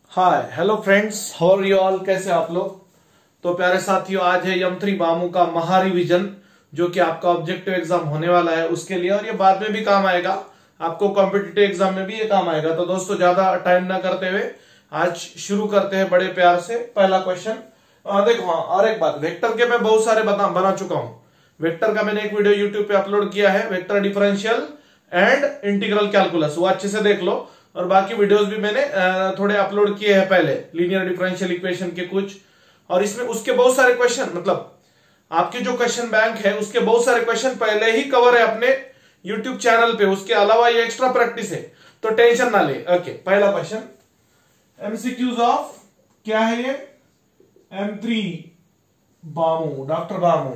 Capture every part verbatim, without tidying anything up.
Hi hello friends, how are you all. कैसे आप लोग। तो प्यारे साथियों, आज है यम थ्री बामू का महारिविजन, जो कि आपका ऑब्जेक्टिव एग्जाम होने वाला है उसके लिए, और ये बाद में भी काम आएगा, आपको कॉम्पिटिटिव एग्जाम में भी ये काम आएगा। तो दोस्तों, ज्यादा टाइम ना करते हुए आज शुरू करते हैं बड़े प्यार से। पहला क्वेश्चन देखो। हाँ, और एक बात, वेक्टर के मैं बहुत सारे बता बना चुका हूं। वेक्टर का मैंने एक वीडियो यूट्यूब पे अपलोड किया है, vector differential and integral calculus, वो अच्छे से देख लो। और बाकी वीडियोस भी मैंने थोड़े अपलोड किए हैं पहले, लीनियर डिफरेंशियल इक्वेशन के कुछ, और इसमें उसके बहुत सारे क्वेश्चन, मतलब आपके जो क्वेश्चन बैंक है उसके बहुत सारे क्वेश्चन पहले ही कवर है अपने यूट्यूब चैनल पे। उसके अलावा ये एक्स्ट्रा प्रैक्टिस है, तो टेंशन ना ले। ओके, पहला क्वेश्चन एमसीक्यूज ऑफ क्या है ये, M three BAMU, doctor BAMU.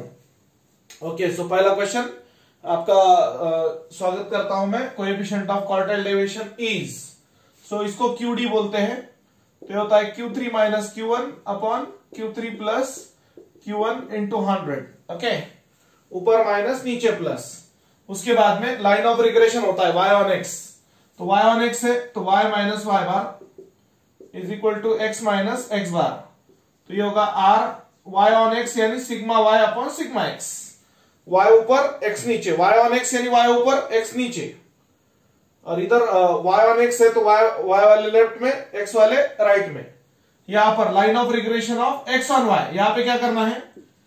Okay, so पहला क्वेश्चन आपका आ, स्वागत करता हूं मैं। Coefficient of quartile deviation is, so इसको क्यूडी बोलते हैं। तो ये होता है Q three minus Q one upon Q three plus Q one into hundred. Okay, ऊपर माइनस नीचे प्लस। उसके बाद में लाइन ऑफ रिग्रेशन होता है y ऑन x, तो y ऑन x है तो y minus Y bar is equal to X minus X bar. तो ये होगा r y ऑन x यानी sigma y upon sigma x। y ऊपर x नीचे, y ऑन x यानी y ऊपर x नीचे, और इधर y ऑन x है तो y y वाले लेफ्ट में, x वाले राइट में। यहां पर line of regression of x on y, यहां पे क्या करना है,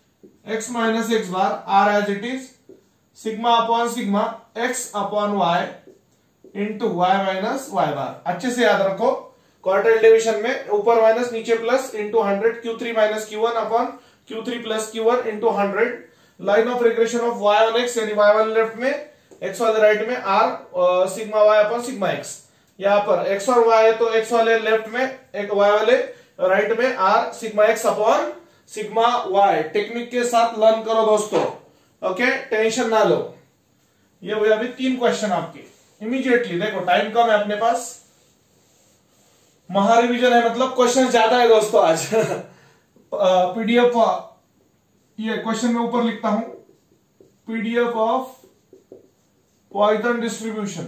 x minus X bar R as it is sigma upon sigma x upon y into Y minus Y bar. अच्छे से याद रखो, क्वार्टाइल डिवीजन में ऊपर माइनस नीचे plus into hundred, Q three minus Q one upon Q three plus Q one into hundred. Line of regression of y on x यानी y वाले left में, x वाले राइट में r sigma y upon sigma x। यहां पर x और y है तो x वाले लेफ्ट में, एक y वाले राइट में r sigma x upon sigma y। Technique के साथ लर्न करो दोस्तों, ओके, टेंशन ना लो। ये हुए अभी तीन क्वेश्चन आपके इमीडिएटली। देखो टाइम कम है अपने पास, महारिविजन है मतलब क्वेश्चन ज्यादा है दोस्तों आज। पीडीएफ ये क्वेश्चन में ऊपर लिखता हूं, PDF of Poisson distribution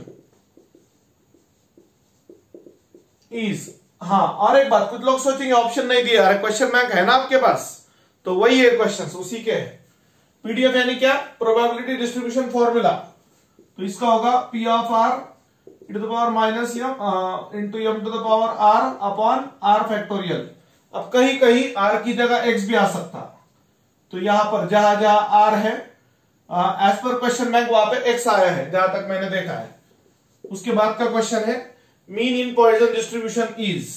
is. हाँ, और एक बात, कुछ लोग सोचेंगे ऑप्शन नहीं दिया, अरे क्वेश्चन बैंक है ना आपके पास, तो वही है क्वेश्चन, उसी के है। पीडीएफ यानी क्या, प्रोबेबिलिटी डिस्ट्रीब्यूशन फॉर्मूला। तो इसका होगा P of R E to the power minus M into M to the power R upon R factorial. अब कहीं कहीं आर की जगह एक्स भी आ सकता, तो यहां पर जहां जहां आर है, एज पर क्वेश्चन बैंक वहां पे एक्स आया है जहां तक मैंने देखा है। उसके बाद का क्वेश्चन है mean in Poisson distribution is.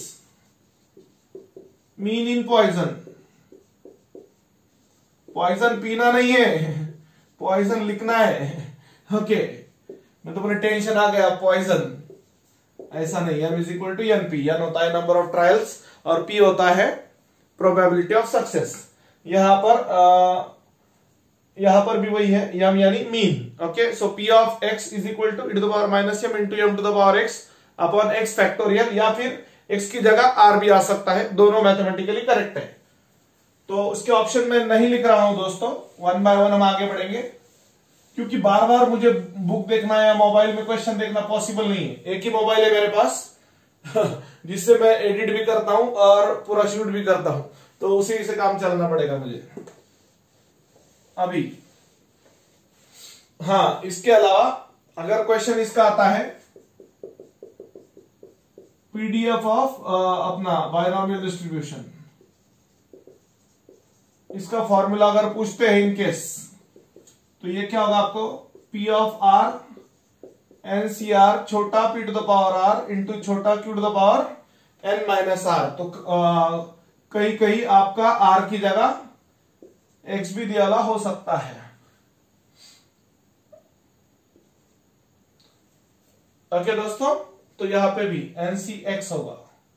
Mean in Poisson, Poisson पीना नहीं है, पॉइसन लिखना है। ओके, मैं तो बोले टेंशन आ गया, पॉइसन ऐसा नहीं। M is equal to N P, N होता है नंबर ऑफ ट्रायल्स और पी होता है प्रोबेबिलिटी ऑफ सक्सेस। यहां पर आ, यहां पर भी वही है, यम यानी mean. Okay, so P of x is equal to E to the power minus M into M to the power X upon X factorial, या फिर एक्स की जगह आर भी आ सकता है, दोनों मैथमेटिकली करेक्ट है। तो उसके ऑप्शन में नहीं लिख रहा हूं दोस्तों, वन बाय वन हम आगे बढ़ेंगे, क्योंकि बार बार मुझे बुक देखना या मोबाइल में क्वेश्चन देखना पॉसिबल नहीं है। एक ही मोबाइल है मेरे पास जिससे मैं एडिट भी करता हूं और पूरा शूट भी करता हूं, तो उसी से काम चलना पड़ेगा मुझे अभी। हाँ, इसके अलावा अगर क्वेश्चन इसका आता है पीडीएफ ऑफ अपना बायनॉमियल डिस्ट्रीब्यूशन, इसका फॉर्मूला अगर पूछते हैं इन केस, तो ये क्या होगा आपको, P of R N C R छोटा P to the power are into छोटा Q to the power N minus are. तो आ, कहीं कहीं आपका आर की जगह एक्स भी दिया हुआ हो सकता है। ओके दोस्तों, तो यहां पे भी एनसीएक्स होगा,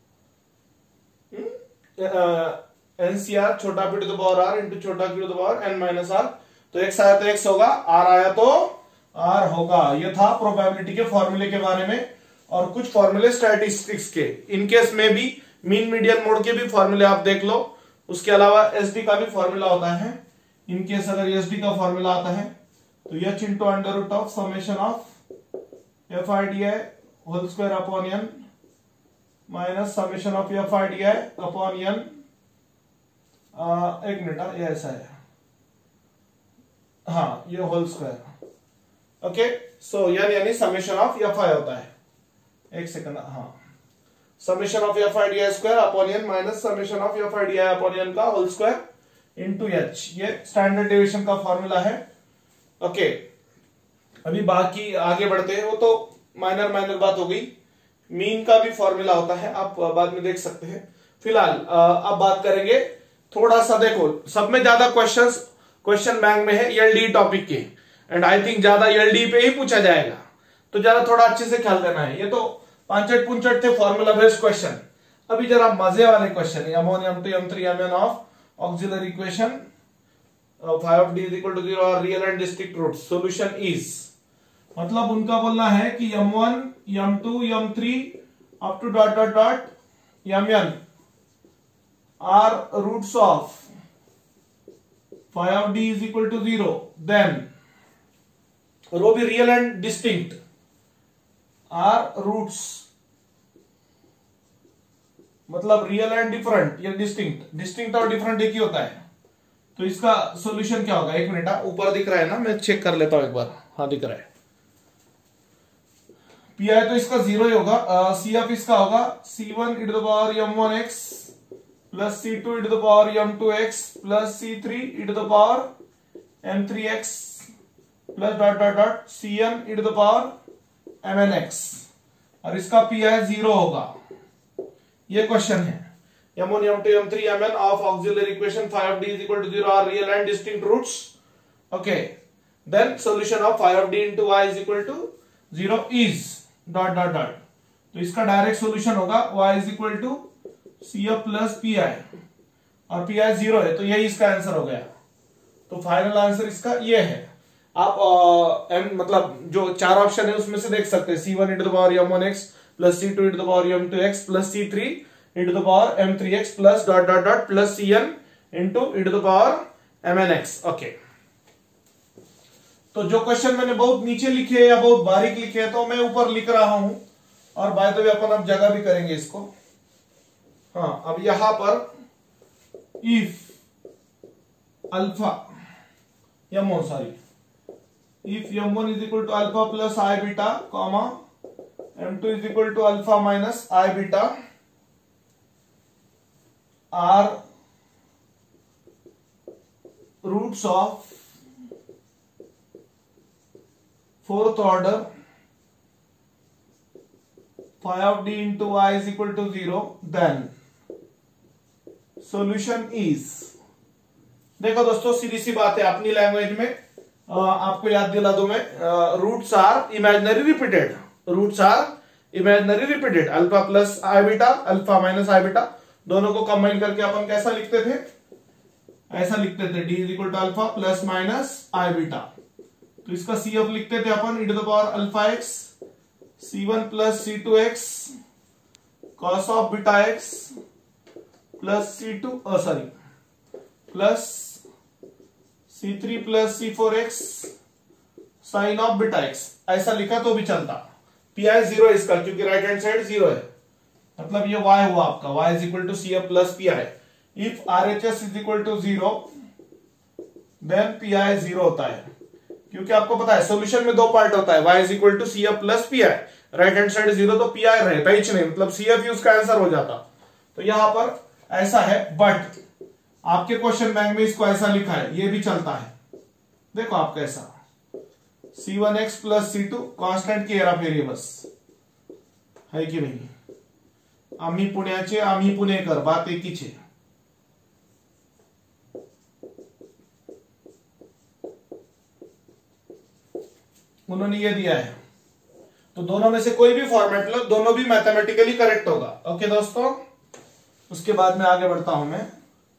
एनसीआर छोटा P to the power are into छोटा Q to the power N minus are. तो एक्स आया तो एक्स होगा, आर आया तो आर होगा। यह था प्रोबेबिलिटी के फॉर्मूले के बारे में, और कुछ फॉर्मूले स्टैटिस्टिक्स के। इनकेस में भी मीन मीडियन मोड के भी फॉर्मूले आप देख लो। उसके अलावा एसडी का भी फॉर्मूला होता है। इनकेस अगर एसडी का फॉर्मूला आता है तो h into under root of summation of f i d i whole square upon n minus summation of f i d i upon n, एक मिनट, ये ऐसा है, हाँ ये whole square. Okay, so n यानी समेशन ऑफ एफ आई होता है, एक सेकंड, हाँ summation of f i d i square upon n minus summation of f i d i upon n का होल स्क्वायर इनटू एच, ये standard deviation का formula है। Okay, अभी बाकी आगे बढ़ते हैं, वो तो माइनर माइनर बात हो गई। मीन का भी फॉर्मूला होता है, आप बाद में देख सकते हैं। फिलहाल अब बात करेंगे थोड़ा सा, देखो सब में ज्यादा क्वेश्चंस क्वेश्चन बैंक में है एलडी टॉपिक के, एंड आई थिंक ज्यादा एलडी पे ही पूछा जाएगा, तो जरा थोड़ा अच्छे से ख्याल करना है। ये तो पांचट पुंचट थे फॉर्मूला बेस्ड क्वेश्चन। अभी जरा मजे वाले question, m one m two m three m n of auxiliary equation phi of d is equal to zero और real and distinct root, solution is, मतलब उनका बोलना है कि m one m two m three up to dot dot dot m n are roots of phi of d is equal to zero, then रो भी real and distinct are roots, मतलब real and different या distinct, distinct और different एक ही होता है। तो इसका सॉल्यूशन क्या होगा, एक मिनट, ऊपर दिख रहा है ना, मैं चेक कर लेता हूं एक बार, हाँ दिख रहा है। पी आई तो इसका जीरो ही होगा, सी एफ इसका होगा c one e to the power M one x plus C two E to the power M two x plus C three e to the power m three x plus dot dot dot c n e to the power m n x, और इसका P I zero होगा। ये question है, m one m two m three m n of auxiliary equation phi d is equal to zero are real and distinct roots. Okay, then solution of phi d into y is equal to zero is dot dot dot, तो इसका direct solution होगा y is equal to c f plus p i, और p आई zero है, तो यही इसका answer हो गया। तो फाइनल आंसर इसका ये है। आप आ, एम मतलब जो चार ऑप्शन है उसमें से देख सकते हैं, c one into the power M one x plus C two into the power M two x plus C three into the power m three x plus dot dot dot plus c n into into the power m n x. Okay, तो जो question मैंने बहुत नीचे लिखे या बहुत बारीक लिखे हैं, तो मैं ऊपर लिख रहा हूं, और बाय द वे अपन अब जगह भी करेंगे इसको। हाँ, अब यहां पर if alpha m one sorry if m one is equal to alpha plus i beta comma m two is equal to alpha minus i beta are roots of fourth order phi of d into y is equal to zero, then solution is, देखो दोस्तों सीधी सी बात है, अपनी language में आ, आपको याद दिला दूं मैं, roots are imaginary repeated, roots are imaginary repeated, alpha plus i beta alpha minus i beta दोनों को कंबाइन करके अपन कैसा लिखते थे, ऐसा लिखते थे, d is equal to alpha plus minus i beta. तो इसका सी एफ लिखते थे अपन e to the power alpha x c one plus C two x cos of beta x plus C two sorry plus C three plus c four x sine of beta x, ऐसा लिखा तो भी चलता। P I zero इसका, क्योंकि right hand side zero है, मतलब ये y हुआ आपका, y is equal to c f plus p i. If r h s is equal to zero then p I zero होता है, क्योंकि आपको पता है सॉल्यूशन में दो पार्ट होता है, y is equal to c f plus p i, right hand side zero तो पी आई रहता ही नहीं, मतलब सी एफ ही उसका आंसर हो जाता। तो यहां पर ऐसा है, बट आपके क्वेश्चन बैंक में इसको ऐसा लिखा है, ये भी चलता है। देखो आपका ऐसा सी वन एक्स प्लस सी टू कॉन्स्टंट की एरा वेरिएबल्स है की नहीं, आम्ही पुण्याचे आम्ही पुणेकर, बात एक ही छे। उन्होंने ये दिया है, तो दोनों में से कोई भी फॉर्मेट लो, दोनों भी मैथमेटिकली करेक्ट होगा। ओके दोस्तों, उसके बाद में आगे बढ़ता हूं मैं।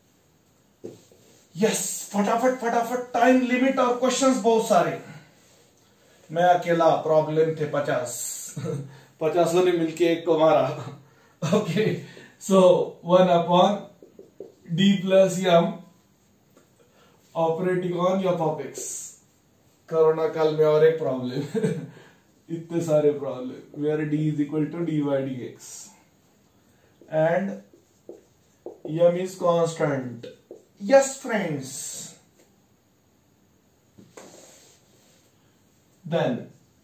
यस, फटाफट फटाफट, टाइम लिमिट और क्वेश्चंस बहुत सारे। मैं अकेला, प्रॉब्लम थे पचास पचासों ने मिलके एक को मारा। Okay, so one upon d plus m operating on f of x. Corona काल में और एक प्रॉब्लम इतने सारे problem, where d is equal to D y d x. And m is constant. Yes friends. Then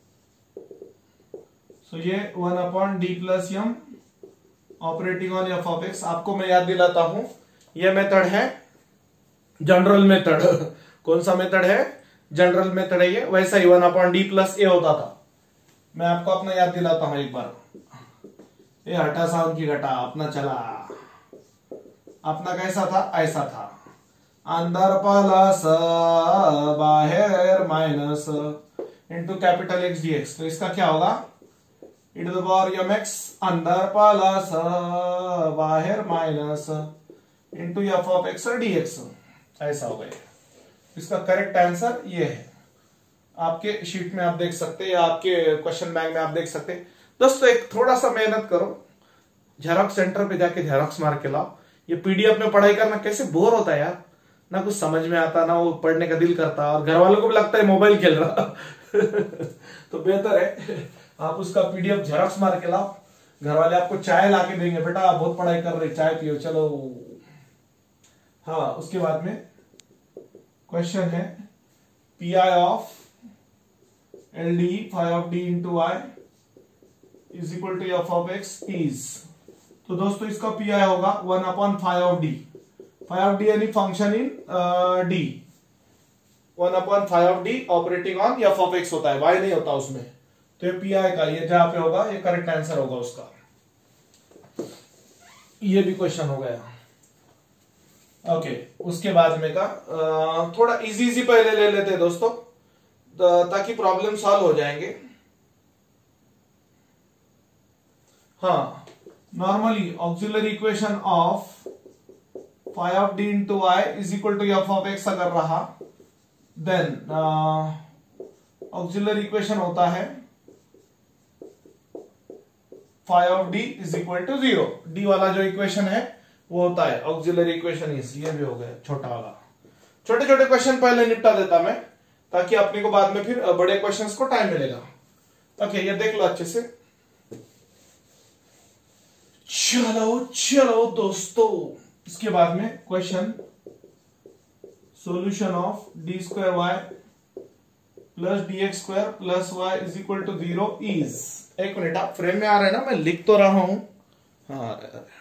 so ये one upon d plus m operating on f of x. आपको मैं याद दिलाता हूं, ये मेथड है जनरल मेथड. कौन सा मेथड है? जनरल मेथड है ये. वैसा ही one upon d plus a होता था. मैं आपको अपना याद दिलाता हूं एक बार. ये हटा साउंड की घटा अपना चला. अपना कैसा था? ऐसा था. अंदर प्लस बाहर minus into capital x d x. तो इसका क्या होगा? e to the power m x अंदर प्लस बाहर minus into F of x d x. ऐसा हो गया. इसका करेक्ट आंसर ये है. आपके शीट में आप देख सकते हैं या आपके क्वेश्चन बैंक में आप देख सकते हैं. दोस्तों एक थोड़ा सा मेहनत करो, जेरॉक्स सेंटर पे जाके जेरॉक्स मार के लाओ. ये पीडीएफ में पढ़ाई करना कैसे बोर होता है यार. ना कुछ समझ में आता, ना वो पढ़ने का दिल करता, और घर वालों को भी लगता है मोबाइल खेल रहा. तो बेहतर है आप उसका पीडीएफ जेरॉक्स मार के लाओ. घर वाले आपको चाय ला के देंगे, बेटा बहुत पढ़ाई कर रहे, चाय पियो चलो. हाँ, उसके बाद में क्वेश्चन है p I of L d phi of D into i is equal to F of x is. तो दोस्तों इसका पी आई होगा one upon five of d. Phi of D यानी function in d. One upon five of d operating on f of x होता है, Y नहीं होता उसमें. तो ये पी आई का ये जहां पे होगा ये करेक्ट आंसर होगा उसका. ये भी क्वेश्चन हो गया. ओके okay, उसके बाद में का आ, थोड़ा इजी इजी पहले ले लेते हैं दोस्तों, ताकि प्रॉब्लम सॉल्व हो जाएंगे. हाँ, normally auxiliary equation of phi of D into i is equal to F of x अगर रहा, देन ऑक्सिलरी इक्वेशन होता है phi of d is equal to zero. D वाला जो इक्वेशन है वो होता है ऑक्सिलरी इक्वेशन. इस ये भी हो गया छोटा वाला. छोटे छोटे क्वेश्चन पहले निपटा देता मैं, ताकि अपने को बाद में फिर बड़े क्वेश्चंस को टाइम मिलेगा. ओके, ये देख लो अच्छे से. चलो चलो दोस्तों, इसके बाद में question solution of d square y plus d x square plus y is equal to zero is. एक मिनट, आप फ्रेम में आ रहे हैं ना, मैं लिख तो रहा हूं. हाँ,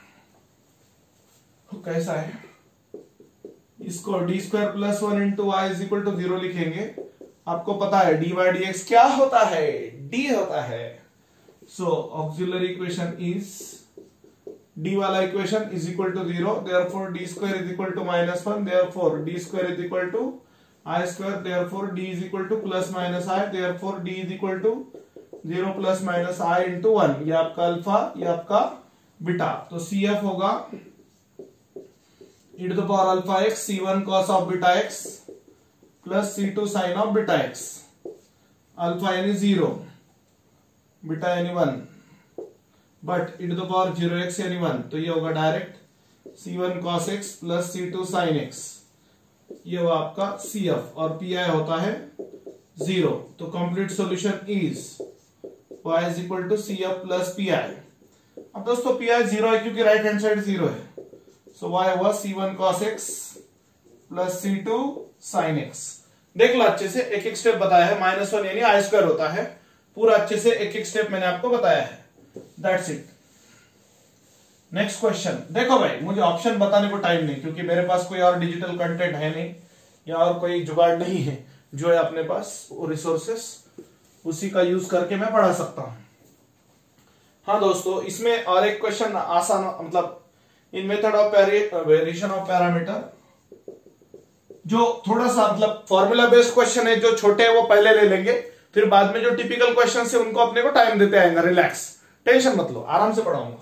कैसा है? इसको d square plus one into y is equal to zero लिखेंगे. आपको पता है डी वाई डी एक्स क्या होता है? डी होता है. So auxiliary equation is d वाला equation is equal to zero. Therefore D square is equal to minus one. Therefore D square is equal to i square. Therefore d is equal to plus minus i. Therefore d is equal to zero plus minus i into one. ये आपका alpha, ये आपका beta. तो c f होगा e to the power alpha x c one cos of beta x plus c two sin of beta x. Alpha यानी zero, beta यानी one, but e to the power zero x यानी one. तो ये होगा direct c one cos x plus c two sin x. ये हुआ आपका C F और P I होता है जीरो. तो complete solution is y is equal to C F plus P I. अब दोस्तों P I जीरो है क्योंकि राइट हैंड साइड जीरो है. सो y हुआ c one cos x plus c two sin x. देख लो अच्छे से, एक एक स्टेप बताया है. माइनस वन यानी आई स्क्वायर होता है. पूरा अच्छे से एक एक स्टेप मैंने आपको बताया है. That's it. नेक्स्ट क्वेश्चन देखो भाई, मुझे ऑप्शन बताने को टाइम नहीं, क्योंकि मेरे पास कोई और डिजिटल कंटेंट है नहीं या और कोई जुगाड़ नहीं है. जो है अपने पास वो रिसोर्सेस, उसी का यूज करके मैं पढ़ा सकता हूं. हाँ दोस्तों, इसमें और एक क्वेश्चन आसान, मतलब in method of variation of parameter, जो थोड़ा सा मतलब फॉर्मूला बेस्ड क्वेश्चन है, जो छोटे हैं वो पहले ले लेंगे, फिर बाद में जो टिपिकल क्वेश्चन है उनको अपने को टाइम देते आएंगे. रिलैक्स, टेंशन मत लो, आराम से पढ़ाऊंगा.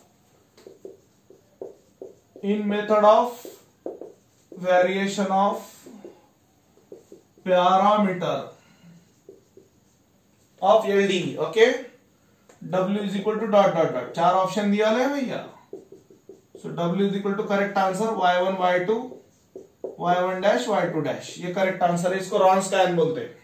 In method of variation of parameter of L d. Okay, W is equal to dot dot dot. चार ऑप्शन दिया है भैया. So W is equal to correct answer y one y two y one dash y two dash. ये correct answer है. इसको Wronskian बोलते हैं.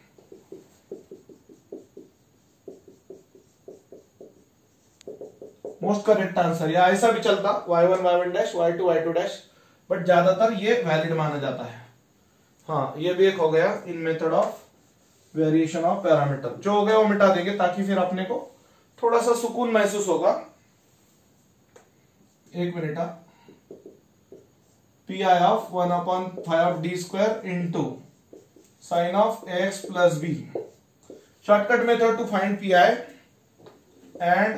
Most correct answer. या ऐसा भी चलता y one y one dash y two y two dash, but ज्यादातर ये वैलिड माना जाता है। हाँ, ये भी एक हो गया in method of variation of parameter. जो हो गया वो मिटा देंगे ताकि फिर अपने को थोड़ा सा सुकून महसूस होगा। एक minute, p I of one upon phi d square into sine of x plus b. Shortcut method to find p i and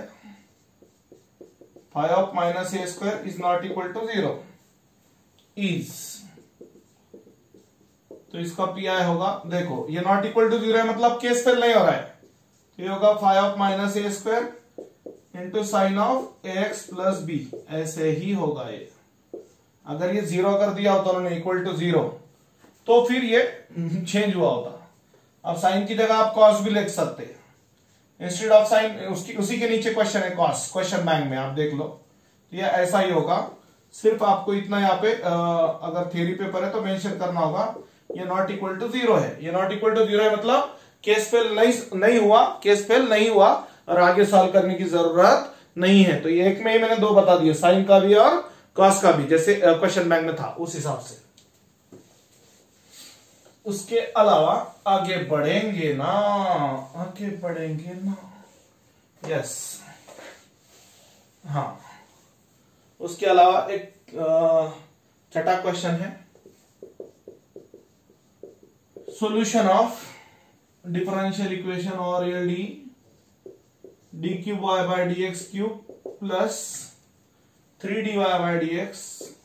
phi of minus A square is not equal to zero is, तो इसका P I होगा, देखो ये not equal to zero है मतलब case fail नहीं हो रहा है, तो ये होगा five of minus A square into sine of x plus b. ऐसे ही होगा ये। अगर ये जीरो कर दिया होता उन्होंने इक्वल टू जीरो तो फिर ये चेंज हुआ होता। अब साइन की जगह आप कॉस भी लिख सकते हैं इंस्टेड ऑफ साइन। उसकी उसी के नीचे क्वेश्चन है कॉस, क्वेश्चन बैंक में आप देख लो, तो ये ऐसा ही होगा। सिर्फ आपको इतना यहाँ पे आ, अगर थ्योरी पेपर है तो मेंशन करना होगा ये नॉट इक्वल टू जीरो है। ये नॉट इक्वल टू जीरो है मतलब केस फेल नहीं नहीं हुआ, केस फेल नहीं हुआ और आगे सॉल्व करने की जरूरत नहीं है। तो ये एक में ही मैंने दो बता दिए, साइन का भी और कॉस का भी, जैसे क्वेश्चन बैंक में था उस हिसाब से। उसके अलावा आगे बढ़ेंगे ना, आगे बढ़ेंगे ना, यस हाँ। उसके अलावा एक छठा क्वेश्चन है, सॉल्यूशन ऑफ डिफरेंशियल इक्वेशन और l d d cube y by D x cube plus three D y by D x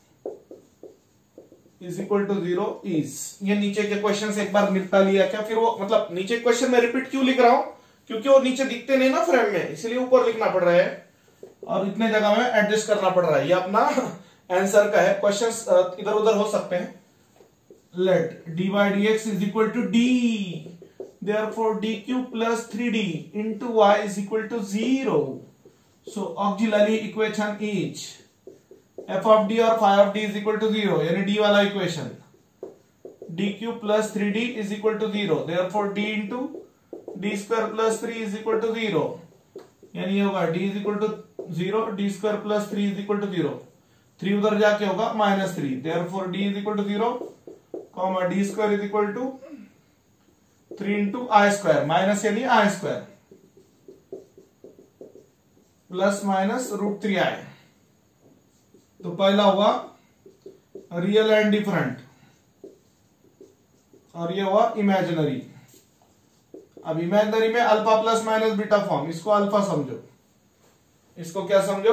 is equal to zero is. ये नीचे के क्वेश्चन से एक बार निपटा लिया क्या? फिर वो मतलब नीचे क्वेश्चन में रिपीट क्यों लिख रहा हूं, क्योंकि वो नीचे दिखते नहीं ना फ्रेम में, इसलिए ऊपर लिखना पड़ रहा है और इतने जगह में एडजस्ट करना पड़ रहा है। ये अपना आंसर का है, क्वेश्चन इधर उधर हो सकते हैं। Let d by D x is equal to d, therefore d cube plus three d into y is equal to zero. So auxiliary equation is f of d और phi of d is equal to zero, यानी d वाला equation d cube plus three d is equal to zero, therefore d into d square plus three is equal to zero, यानी ये होगा d is equal to zero, d square plus three is equal to zero, three उधर जाके होगा minus three, therefore d is equal to zero, comma d square is equal to three into i square, minus यानी i square plus minus root three i. तो पहला हुआ real and different और ये हुआ इमेजिनरी। अब इमेजिनरी में alpha plus minus beta form, इसको अल्फा समझो, इसको क्या समझो,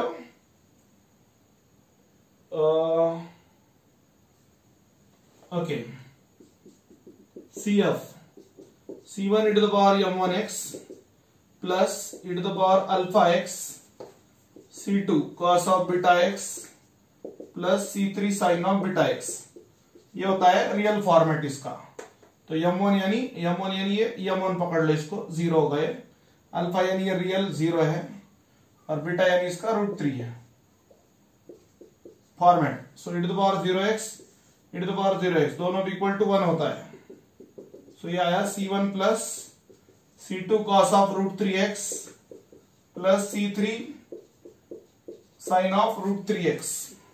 okay c f c one e to the power m one x plus e to the power alpha x, c two cos of beta x plus c three sin of beta x। ये होता है real format इसका। तो m one यानी m one यानी ये M one पकड़ लो, इसको जीरो हो गए, अल्फा यानी ये रियल जीरो है और बीटा यानी इसका रूट थ्री है format. So e to the power zero x e to the power zero x दोनों भी इक्वल टू वन होता है। सो so, ये आया C one plus C two cos of root three x plus C three sine of root three x.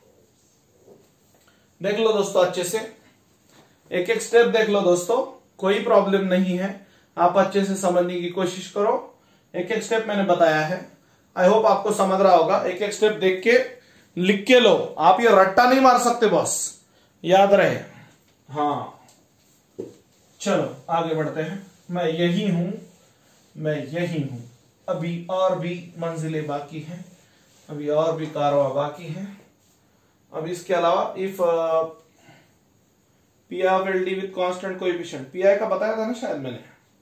देख लो दोस्तों अच्छे से, एक एक स्टेप देख लो दोस्तों, कोई प्रॉब्लम नहीं है, आप अच्छे से समझने की कोशिश करो। एक एक स्टेप मैंने बताया है, आई होप आपको समझ रहा होगा। एक एक स्टेप देख के लिख के लो, आप ये रट्टा नहीं मार सकते बॉस, याद रहे। हाँ चलो आगे बढ़ते हैं। मैं यही हूं, मैं यही हूं, अभी और भी मंजिलें बाकी हैं, अभी और भी कारवां बाकी है। अब इसके अलावा if P I of L D with constant coefficient, P I का बताया था ना शायद मैंने,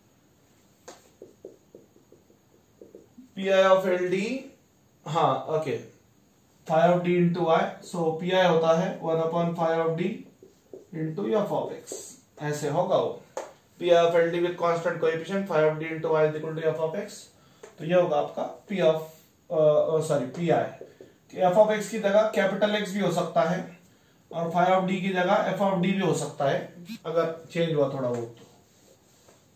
P I of L D, हाँ okay, five of D into I, so P I होता है one upon five of D into F of x, ऐसे होगा वो। P I of L D with constant coefficient five of D into y is equal to F of x, तो ये होगा आपका P of sorry P I. F of x की जगह capital x भी हो सकता है और फाइव ऑफ डी की जगह एफ ऑफ डी भी हो सकता है अगर चेंज हुआ थोड़ा बहुत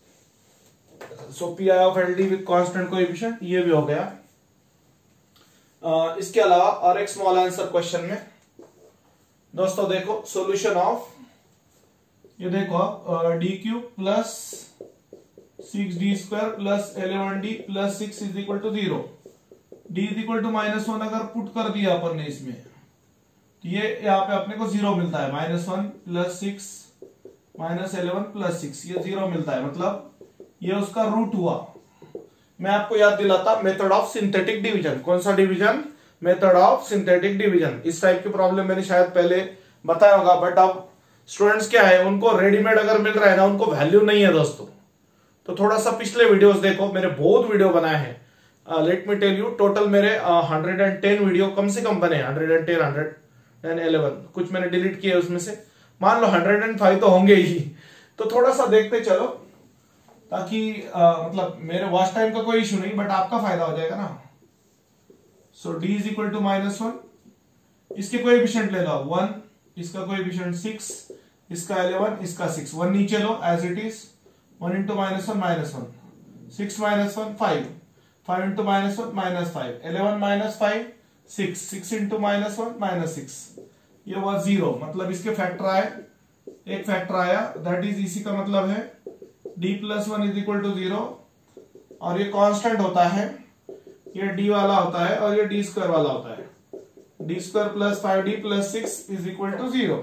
तो। So P I of L D with constant coefficient ये भी हो गया। आ, इसके अलावा और एक स्मॉल आंसर क्वेश्चन में दोस्तों देखो सॉल्यूशन ऑफ, ये देखो आप D cube plus six D square plus eleven D plus six is equal to zero, D is equal to minus one अगर पुट कर दिया अपन ने इसमें तो ये यहाँ पे अपने को जीरो मिलता है, minus one plus six minus eleven plus six, ये जीरो मिलता है, मतलब ये उसका रूट हुआ। मैं आपको याद दिलाता मेथड ऑफ सिंथेटिक डिवीजन, कौन सा division, method of synthetic division. इस टाइप की प्रॉब्लम मैंने शायद पहले बताया होगा, बट अब स्टूडेंट्स क्या है उनको रेडीमेड अगर मिल रहा है ना उनको वैल्यू नहीं है दोस्तों। तो थोड़ा सा पिछले वीडियोस देखो, मेरे बहुत वीडियो बनाए हैं, let me tell you total मेरे हंड्रेड एंड टेन वीडियो कम से कम बने, hundred and ten hundred and eleven, कुछ मैंने डिलीट किए उसमें से, मान लो हंड्रेड एंड फाइव तो होंगे ही। तो थोड़ा सा देखते चलो ताकि आ, मतलब मेरे वॉच टाइम का कोई इशू नहीं बट आपका फायदा हो जाएगा ना। So D is equal to minus one, इसके कोएफिशिएंट ले लो वन, इसका कोएफिशिएंट सिक्स, इसका इलेवन, इसका सिक्स, वन नीचे लो as it is, one into minus one minus one, six minus one five, five into minus one minus five, eleven minus five six, six into minus one minus six, ये हुआ zero, मतलब इसके factor आए, एक factor आया, that is इसी का मतलब है d plus one is equal to zero, और ये कांस्टेंट होता है, ये d वाला होता है और ये d स्क्वायर वाला होता है, D square plus five D plus six is equal to zero.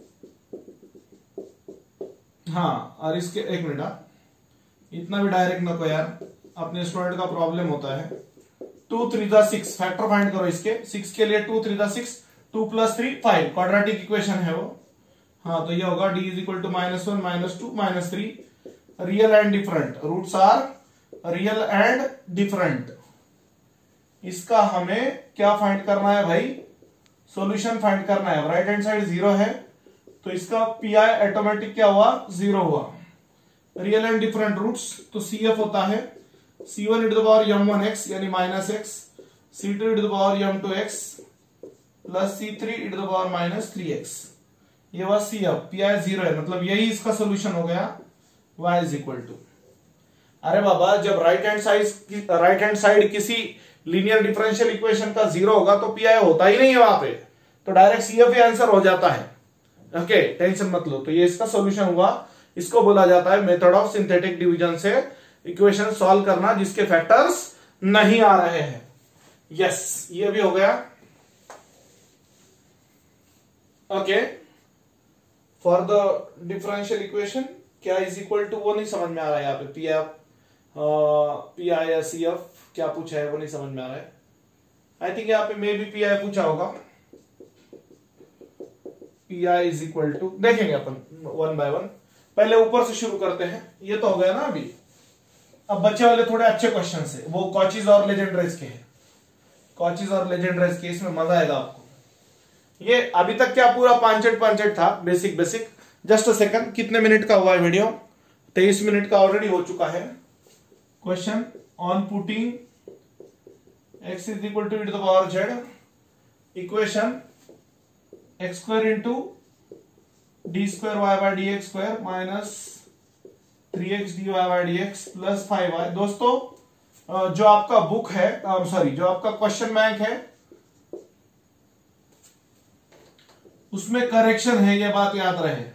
हाँ, और इसके एक मिनट, इतना भी डायरेक्ट ना को यार, अपने स्टूडेंट का प्रॉब्लम होता है। टू थ्री दा सिक्स, फैक्टर फाइंड करो इसके, सिक्स के लिए टू थ्री दा six, two plus three five, quadratic equation है वो। हाँ, तो ये होगा d is equal to minus one minus two minus three, real and different, roots are real and different. इसका हमें क्या फाइंड करना है भाई, सॉल्यूशन फाइंड करना है। राइट हैंड साइड जीरो है तो इसका पी आई ऑटोमेटिक क्या हुआ, जीरो हुआ। रियल एंड डिफरेंट रूट्स, तो सी एफ होता है C one to the power M one x यानी minus x, C two to the power M two x plus C three to the power minus three x, ये हुआ C F, P आई zero है, मतलब यही इसका solution हो गया y is equal to. अरे बाबा, जब right hand side right hand side किसी लीनियर डिफरेंशियल इक्वेशन का जीरो होगा तो पी आई होता ही नहीं है वहां पे, तो डायरेक्ट सी एफ ही आंसर हो जाता है। ओके, टेंशन मत लो। तो ये इसका सॉल्यूशन हुआ, इसको बोला जाता है मेथड ऑफ सिंथेटिक डिवीजन से इक्वेशन सॉल्व करना जिसके फैक्टर्स नहीं आ रहे हैं। यस, ये भी हो गया। Okay, for the differential equation क्या इज इक्वल टू, वो नहीं समझ में आ रहा है यहाँ पे, पी एफ पी आई या सी एफ क्या पूछा है वो नहीं समझ में आ रहा है। आई थिंक यहाँ पे मे बी पी आई पूछा होगा, P I is equal to, देखेंगे अपन वन बाय वन। पहले ऊपर से शुरू करते हैं, ये तो हो गया ना अभी। अब बच्चे वाले थोड़े अच्छे क्वेश्चन है, वो कॉचीज और लेजेंड्रेस के हैं, कॉचीज और लेजेंड्रेस के, इसमें मजा आएगा आपको। ये अभी तक क्या पूरा पांचट पांचट था, basic basic. Just a second, कितने मिनट का हुआ है वीडियो, तेईस मिनट का ऑलरेडी हो चुका है। Question on putting x is equal to e to the power z, equation x square into D square y by D x square minus three x D y by D x plus five y. दोस्तों जो आपका book है, sorry जो आपका question bank है उसमें correction है, ये बात याद रहे।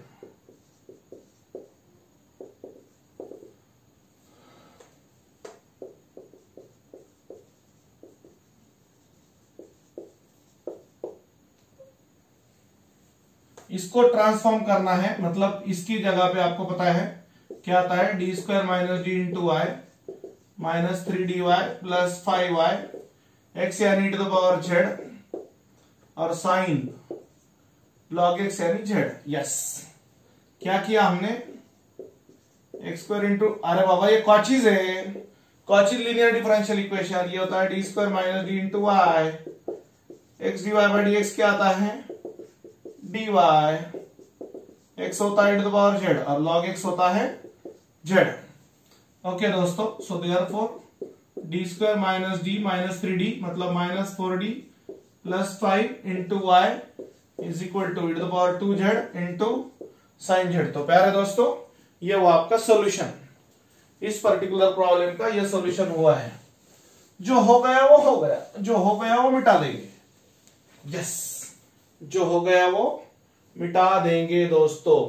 इसको ट्रांसफॉर्म करना है, मतलब इसकी जगह पे आपको पता है क्या आता है, D square minus D into Y minus three D y plus five y, x यानी टू द पावर जेड और साइन लॉग एक्स यानी जेड। यस, क्या किया हमने, एक्स स्क्वायर इंटू, अरे बाबा ये कॉचीज है, कॉचीज लीनियर डिफरेंशियल इक्वेशन, ये होता है D square minus D into y, x D y by D x क्या आता है, डी वाई, एक्स होता है टू द पावर जेड और लॉग एक्स होता है जेड। ओके दोस्तों, so therefore D square minus D minus three D मतलब minus four D plus five into y is equal to E to the power two z into sine z. तो प्यारे दोस्तों, ये वो आपका सॉल्यूशन, इस particular problem का ये सॉल्यूशन हुआ है। जो हो गया वो हो गया, जो हो गया वो मिटा देंगे। यस, जो हो गया वो मिटा देंगे दोस्तों।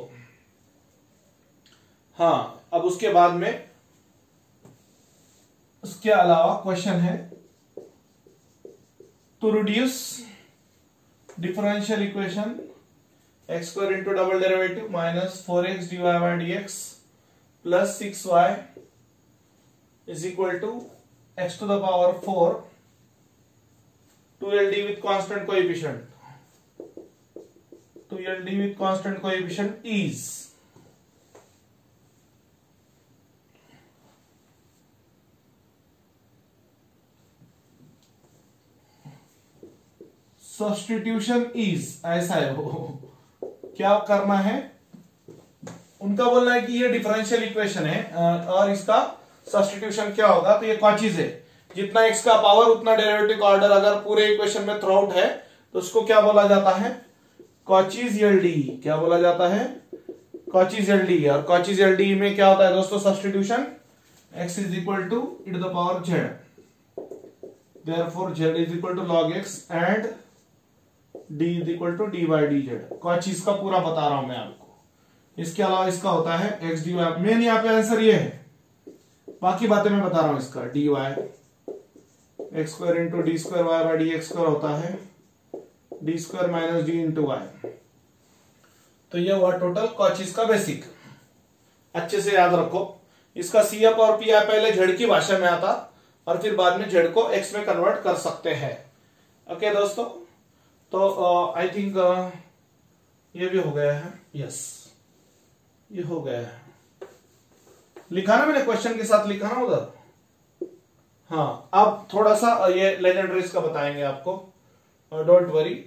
हाँ, अब उसके बाद में उसके अलावा क्वेश्चन है to reduce differential equation x square into double derivative minus four x D y by D x plus six y is equal to x to the power four to L D with constant coefficient, to L D with constant coefficient is. Substitution is, ऐसा है वो। क्या करना है उनका, बोलना है कि ये डिफरेंशियल इक्वेशन है और इसका सब्स्टिट्यूशन क्या होगा, तो ये कॉचीज है। जितना एक्स का पावर उतना डेरिवेटिव का ऑर्डर अगर पूरे इक्वेशन में थ्रू आउट है तो उसको क्या बोला जाता है, कॉचीज एल डी। क्या बोला जाता है, कॉचीज एल डी। और कॉचीज एल डी में क्या होता है दोस्तों, substitution x is equal to E to the power z, therefore z is equal to log x and d is equal to D by D z. Cauchy's का पूरा बता रहा हूं मैं आपको। इसके अलावा इसका होता है एक्स डी वाई, मेन यहाँ पे आंसर ये है, बाकी बातें मैं बता रहा हूं। इसका D y x square into D square y by D x square होता है D square minus D into y. तो ये हुआ टोटल कॉचीज का बेसिक। अच्छे से याद रखो, इसका सी एफ और पी आई पहले जेड की भाषा में आता और फिर बाद में जेड को एक्स में कन्वर्ट कर सकते हैं। ओके दोस्तों, तो आई uh, थिंक uh, ये भी हो गया है। यस, ये हो गया है। लिखा ना मैंने, क्वेश्चन के साथ लिखा ना उधर। हाँ, अब थोड़ा सा ये लेजेंडरीज का बताएंगे आपको, डोंट uh, वरी।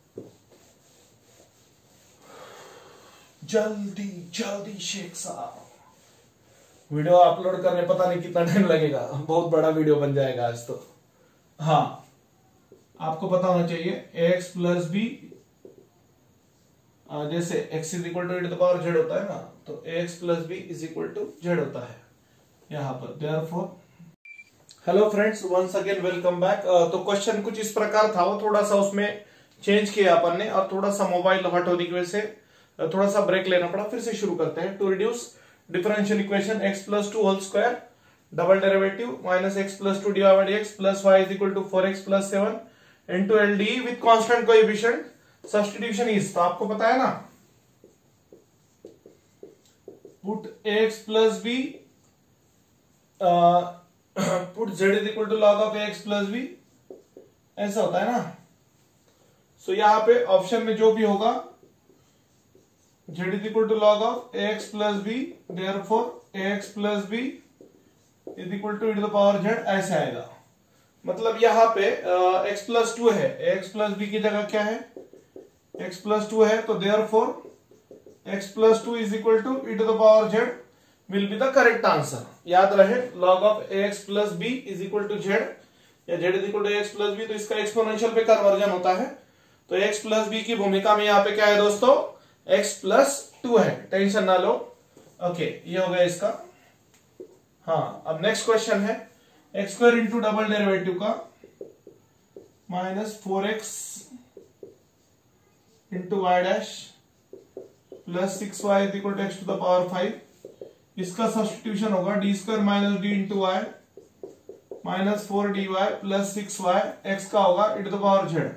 जल्दी जल्दी शेख साहब, वीडियो अपलोड करने पता नहीं कितना टाइम लगेगा, बहुत बड़ा वीडियो बन जाएगा आज तो। हाँ, आपको पता होना चाहिए एक्स प्लस बी, जैसे x is equal to E to the power z होता है ना, तो x plus B is equal to z होता है यहां पर। Therefore hello friends, once again welcome back. तो क्वेश्चन कुछ इस प्रकार था, वो थोड़ा सा उसमें चेंज किया अपन ने और थोड़ा सा मोबाइल हॉट होने की वजह से थोड़ा सा ब्रेक लेना पड़ा। फिर से शुरू करते हैं। To reduce differential equation x plus two whole square double derivative minus x plus two D y by D x plus y is equal to four x plus seven into L D with constant coefficient, substitution is, तो आपको पता है ना, put x plus b, uh, put z is equal to log of x plus b, ऐसा होता है ना। सो so, यहाँ पे ऑप्शन में जो भी होगा z is equal to log of x plus b, therefore x plus b is equal to e to the power z, ऐसे आएगा। मतलब यहाँ पे x प्लस टू है, x प्लस बी की जगह क्या है, x प्लस टू है, तो therefore x plus two is equal to E to the power z will be the correct answer. याद रहे, log of x plus B is equal to z या z is equal to x plus B, तो इसका exponential पे conversion होता है। तो x plus B की भूमिका में यहाँ पे क्या है दोस्तों, x प्लस टू है, टेंशन ना लो। ओके, ये हो गया इसका। हाँ, अब नेक्स्ट क्वेश्चन है x square into double derivative का minus four x into y dash plus six y is equal to x to the power five. इसका सब्स्टिट्यूशन होगा D square minus D into Y minus four D y plus six y, x का होगा e to the power z.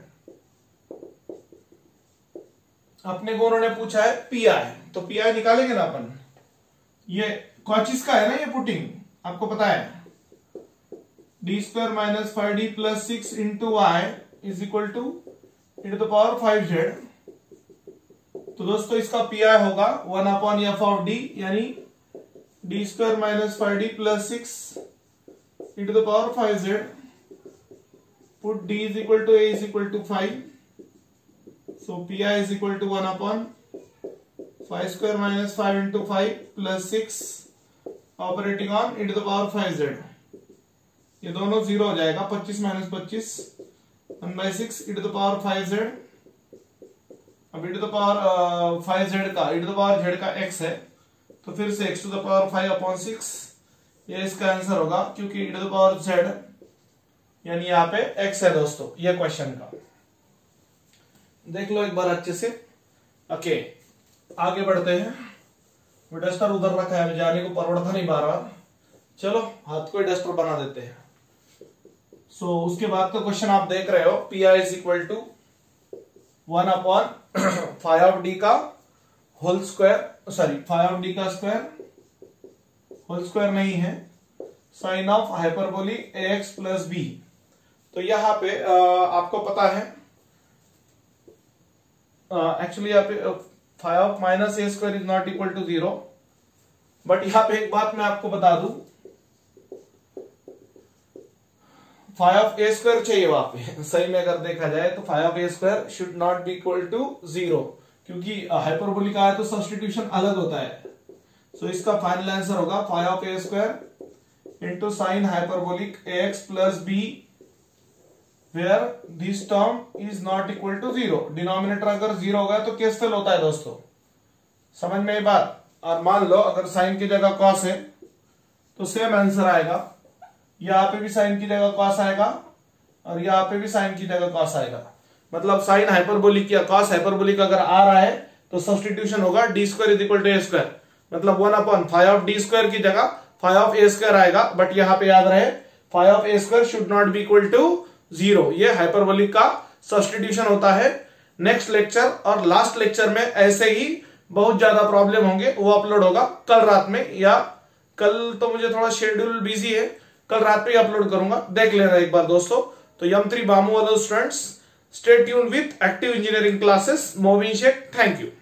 अपने को उन्होंने पूछा है p आई, तो पी आई निकालेंगे ना अपन। ये कॉचीज का है ना, ये पुटिंग आपको पता है, D square minus five D plus six into y is equal to E to the power five z. तो दोस्तों इसका पी आई होगा one upon F of D, यानी D square minus five D plus six e to the power five z. Put D is equal to A is equal to five, so P I is equal to one upon five square minus five into five plus six operating on e to the power five z. ये दोनों zero हो जाएगा, पच्चीस minus पच्चीस one by six e to the power five z. अब e to the power five z का e to the power z का x है, तो फिर से x to the power five upon six, ये इसका आंसर होगा, क्योंकि e to the power z यानी यहाँ पे x है दोस्तों, ये क्वेश्चन का देख लो एक बार अच्छे से। ओके आगे बढ़ते हैं। डस्टर उधर रखा है, जाने को परवड़ता नहीं बार बार, चलो हाथ को डस्टर बना देते हैं। सो so, उसके बाद का क्वेश्चन आप देख रहे हो, P I is equal to one upon five of D का whole square, sorry five of D का स्क्वायर, होल स्क्वायर नहीं है, sine of hyperbole A x plus B. तो यहाँ पे आ, आपको पता है एक्चुअली यहाँ पे five of minus A square is not equal to zero, but यहाँ पे एक बात मैं आपको बता दूं, फाइव ऑफ ए स्क्वायर चाहिए वहां पे सही में अगर देखा जाए तो five of a square should not be equal to zero, क्योंकि हाइपरबोलिक आया तो सब्स्टिट्यूशन अलग होता है। सो so, इसका फाइनल आंसर होगा five of a square into sine hyperbolic a x plus b where this term is not equal to zero. Denominator अगर zero होगा तो कैंसिल होता है दोस्तों, समझ में ये बात। और मान लो अगर साइन की जगह कॉस है तो सेम आंसर आएगा, यहाँ पे भी साइन की जगह कॉस आएगा और यहाँ पे भी साइन की जगह कॉस आएगा। मतलब साइन हाइपरबोलिक या कॉस हाइपरबोलिक अगर आ रहा है तो सब्स्टिट्यूशन होगा D square is equal to a square, मतलब one upon five of d square की जगह फाइव ऑफ ए स्क्वायर आएगा। बट यहाँ पे याद रहे five of a square should not be equal to zero, ये हाइपरबोलिक का सब्स्टिट्यूशन होता है। नेक्स्ट लेक्चर और लास्ट लेक्चर में ऐसे ही बहुत ज्यादा प्रॉब्लम होंगे, वो अपलोड होगा कल रात में, या कल तो मुझे थोड़ा शेड्यूल बिजी है, कल रात पे अपलोड करूंगा, देख लेना एक बार दोस्तों। तो यम थ्री बामू वाले students, stay tuned with active engineering classes, Movin Shaikh, thank you.